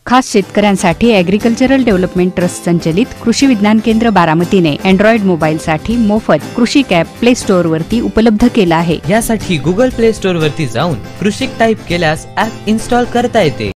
खास शेतकऱ्यांसाठी agricultural development trust संचलित कृषी विज्ञान केंद्र बारामतीने अँड्रॉइड मोबाईलसाठी मोफत कृषी कॅप प्ले स्टोअर वरती उपलब्ध केला आहे। यासाठी गुगल प्ले स्टोअर वरती जाऊन कृषिक टाइप केल्यास ॲप इन्स्टॉल करता येते।